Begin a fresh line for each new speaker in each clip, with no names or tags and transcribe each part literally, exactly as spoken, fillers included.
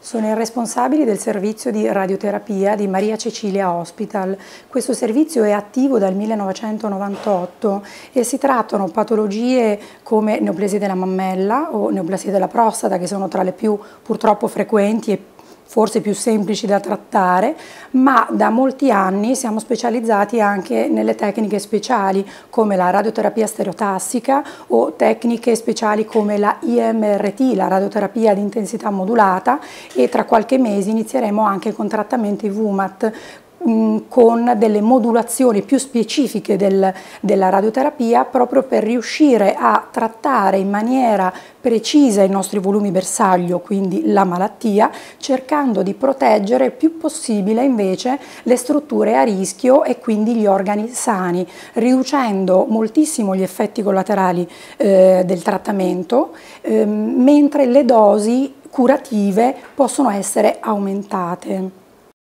Sono i responsabili del servizio di radioterapia di Maria Cecilia Hospital. Questo servizio è attivo dal millenovecentonovantotto e si trattano patologie come neoplasia della mammella o neoplasia della prostata, che sono tra le più purtroppo frequenti e forse più semplici da trattare, ma da molti anni siamo specializzati anche nelle tecniche speciali come la radioterapia stereotassica o tecniche speciali come la I M R T, la radioterapia ad intensità modulata, e tra qualche mese inizieremo anche con trattamenti V U M A T con delle modulazioni più specifiche del, della radioterapia, proprio per riuscire a trattare in maniera precisa i nostri volumi bersaglio, quindi la malattia, cercando di proteggere il più possibile invece le strutture a rischio e quindi gli organi sani, riducendo moltissimo gli effetti collaterali eh, del trattamento, eh, mentre le dosi curative possono essere aumentate.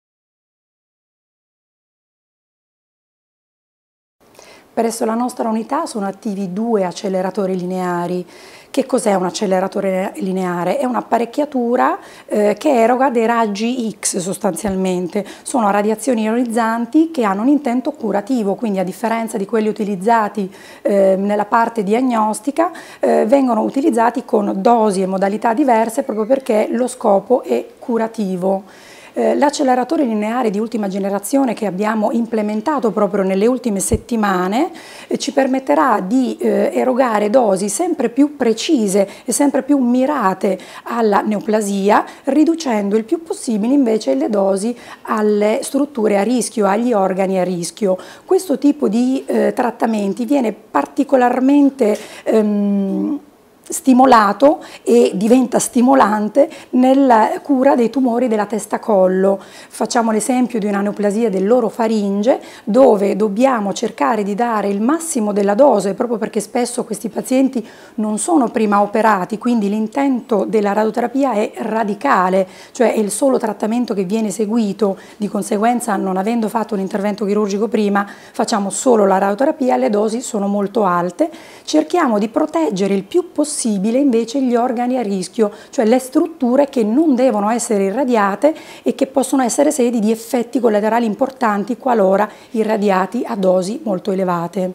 Presso la nostra unità sono attivi due acceleratori lineari. Che cos'è un acceleratore lineare? È un'apparecchiatura eh, che eroga dei raggi X sostanzialmente. Sono radiazioni ionizzanti che hanno un intento curativo, quindi a differenza di quelli utilizzati eh, nella parte diagnostica, eh, vengono utilizzati con dosi e modalità diverse proprio perché lo scopo è curativo. L'acceleratore lineare di ultima generazione che abbiamo implementato proprio nelle ultime settimane eh, ci permetterà di eh, erogare dosi sempre più precise e sempre più mirate alla neoplasia, riducendo il più possibile invece le dosi alle strutture a rischio, agli organi a rischio. Questo tipo di eh, trattamenti viene particolarmente ehm, stimolato e diventa stimolante nella cura dei tumori della testa-collo. Facciamo l'esempio di una neoplasia dell'orofaringe, dove dobbiamo cercare di dare il massimo della dose, proprio perché spesso questi pazienti non sono prima operati, quindi l'intento della radioterapia è radicale, cioè è il solo trattamento che viene eseguito, di conseguenza non avendo fatto un intervento chirurgico prima facciamo solo la radioterapia, le dosi sono molto alte, cerchiamo di proteggere il più possibile invece gli organi a rischio, cioè le strutture che non devono essere irradiate e che possono essere sedi di effetti collaterali importanti qualora irradiati a dosi molto elevate.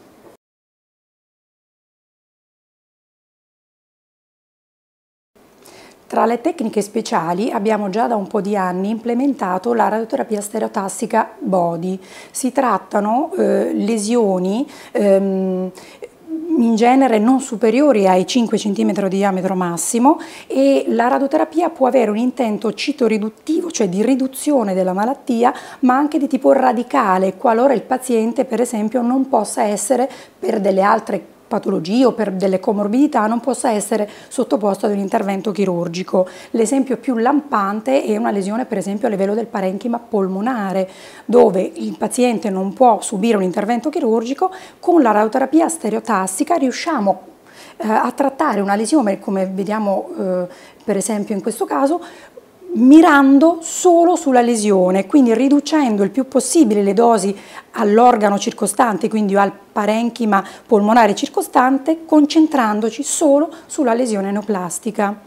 Tra le tecniche speciali abbiamo già da un po' di anni implementato la radioterapia stereotassica body. Si trattano eh, lesioni ehm, in genere non superiori ai cinque centimetri di diametro massimo, e la radioterapia può avere un intento citoriduttivo, cioè di riduzione della malattia, ma anche di tipo radicale, qualora il paziente per esempio non possa essere, per delle altre patologie o per delle comorbidità, non possa essere sottoposto ad un intervento chirurgico. L'esempio più lampante è una lesione per esempio a livello del parenchima polmonare, dove il paziente non può subire un intervento chirurgico. Con la radioterapia stereotassica riusciamo eh, a trattare una lesione, come vediamo eh, per esempio in questo caso, mirando solo sulla lesione, quindi riducendo il più possibile le dosi all'organo circostante, quindi al parenchima polmonare circostante, concentrandoci solo sulla lesione neoplastica.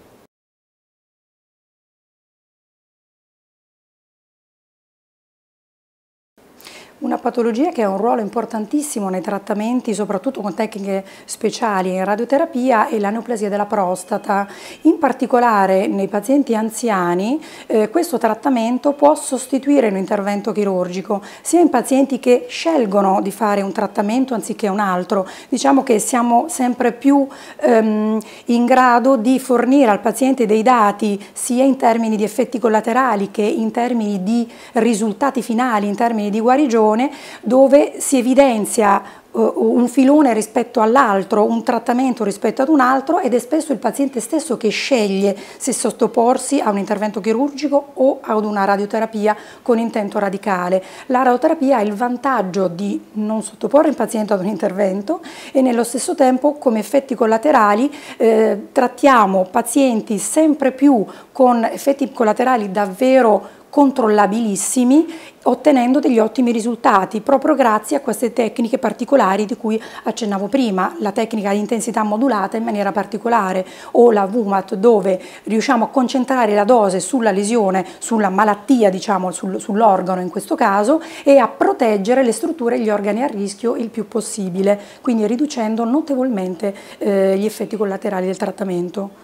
Una patologia che ha un ruolo importantissimo nei trattamenti, soprattutto con tecniche speciali in radioterapia, è la neoplasia della prostata. In particolare nei pazienti anziani eh, questo trattamento può sostituire un intervento chirurgico, sia in pazienti che scelgono di fare un trattamento anziché un altro. Diciamo che siamo sempre più ehm, in grado di fornire al paziente dei dati sia in termini di effetti collaterali che in termini di risultati finali, in termini di guarigione, dove si evidenzia un filone rispetto all'altro, un trattamento rispetto ad un altro, ed è spesso il paziente stesso che sceglie se sottoporsi a un intervento chirurgico o ad una radioterapia con intento radicale. La radioterapia ha il vantaggio di non sottoporre il paziente ad un intervento e nello stesso tempo, come effetti collaterali, eh, trattiamo pazienti sempre più con effetti collaterali davvero controllabilissimi, ottenendo degli ottimi risultati proprio grazie a queste tecniche particolari particolari di cui accennavo prima, la tecnica di intensità modulata in maniera particolare, o la V MAT, dove riusciamo a concentrare la dose sulla lesione, sulla malattia, diciamo, sul, sull'organo in questo caso, e a proteggere le strutture e gli organi a rischio il più possibile, quindi riducendo notevolmente eh, gli effetti collaterali del trattamento.